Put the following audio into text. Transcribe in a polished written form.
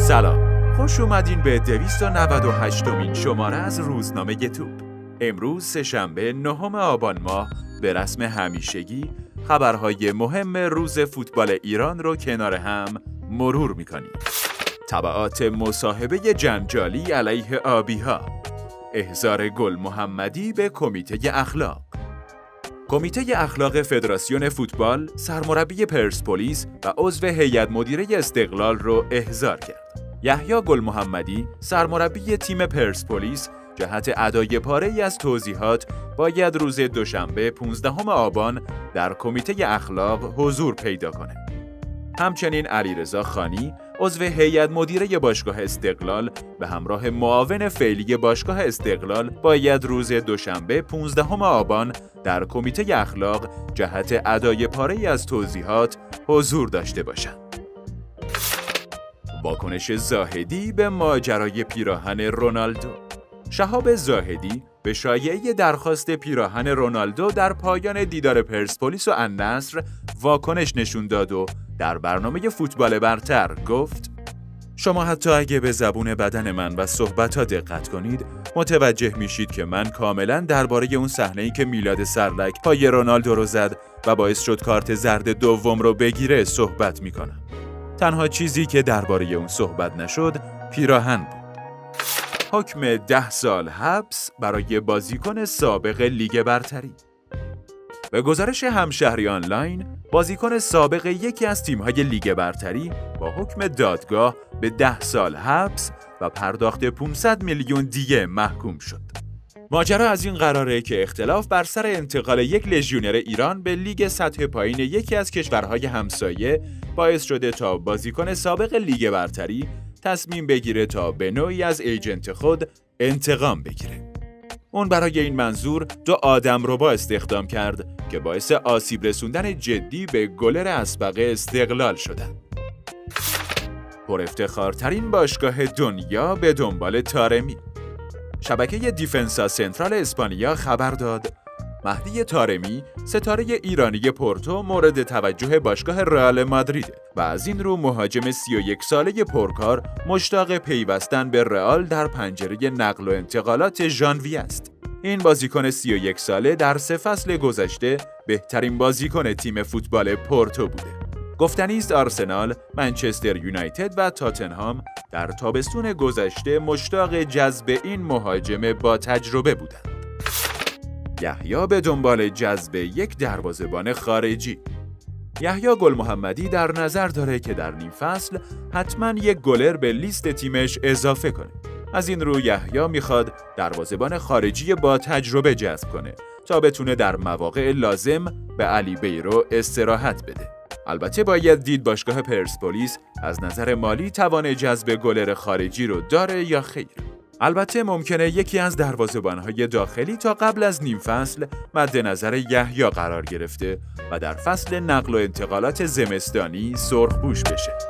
سلام، خوش اومدین به 298مین شماره از روزنامه توپ. امروز سه‌شنبه 9 آبان ماه به رسم همیشگی خبرهای مهم روز فوتبال ایران رو کنار هم مرور میکنیم. تبعات مصاحبه جنجالی علیه آبی‌ها، احضار گل محمدی به کمیته اخلاق. کمیته اخلاق فدراسیون فوتبال سرمربی پرسپولیس و عضو هیئت مدیره استقلال رو احضار کرد. یحیی گل محمدی سرمربی تیم پرسپولیس جهت ادای پاره‌ای از توضیحات باید روز دوشنبه 15 آبان در کمیته اخلاق حضور پیدا کنه. همچنین علیرضا خانی عضو هیئت مدیره باشگاه استقلال به همراه معاون فعلی باشگاه استقلال باید روز دوشنبه 15 آبان در کمیته اخلاق جهت ادای پاره‌ای از توضیحات حضور داشته باشند. واکنش زاهدی به ماجرای پیراهن رونالدو. شهاب زاهدی به شایعه درخواست پیراهن رونالدو در پایان دیدار پرسپولیس و النصر واکنش نشون داد و در برنامه فوتبال برتر گفت: شما حتی اگه به زبون بدن من و صحبت‌ها دقت کنید متوجه میشید که من کاملاً درباره اون صحنه‌ای که میلاد سرلک پای رونالدو رو زد و باعث شد کارت زرد دوم رو بگیره صحبت میکنم. تنها چیزی که درباره اون صحبت نشد پیراهن بود. حکم 10 سال حبس برای بازیکن سابق لیگ برتری. به گزارش همشهری آنلاین، بازیکن سابق یکی از تیم‌های لیگ برتری با حکم دادگاه به 10 سال حبس و پرداخت 500 میلیون دیگه محکوم شد. ماجرا از این قراره که اختلاف بر سر انتقال یک لژیونر ایران به لیگ سطح پایین یکی از کشورهای همسایه باعث شده تا بازیکن سابق لیگ برتری تصمیم بگیره تا به نوعی از ایجنت خود انتقام بگیره. اون برای این منظور 2 آدمربا استخدام کرد که باعث آسیب رسوندن جدی به گلر اسبق استقلال شدند. پر افتخارترین باشگاه دنیا به دنبال طارمی. شبکه دیفنسا سنترال اسپانیا خبر داد مهدی طارمی ستاره ایرانی پورتو مورد توجه باشگاه رئال مادرید و از این رو مهاجم 31 ساله پرکار مشتاق پیوستن به رئال در پنجره نقل و انتقالات ژانویه است. این بازیکن 31 ساله در 3 فصل گذشته بهترین بازیکن تیم فوتبال پورتو بوده. گفتنی است آرسنال، منچستر یونایتد و تاتنهام در تابستون گذشته مشتاق جذب این مهاجم با تجربه بودند. یحیی به دنبال جذب یک دروازه‌بان خارجی. یحیی گل محمدی در نظر داره که در نیم فصل حتما یک گلر به لیست تیمش اضافه کنه. از این رو یحیی میخواد دروازه‌بان خارجی با تجربه جذب کنه تا بتونه در مواقع لازم به علی بیرو استراحت بده. البته باید دید باشگاه پرسپولیس از نظر مالی توان جذب گلر خارجی رو داره یا خیر. البته ممکنه یکی از دروازه‌بان‌های داخلی تا قبل از نیم فصل مد نظر یحیی قرار گرفته و در فصل نقل و انتقالات زمستانی سرخپوش بشه.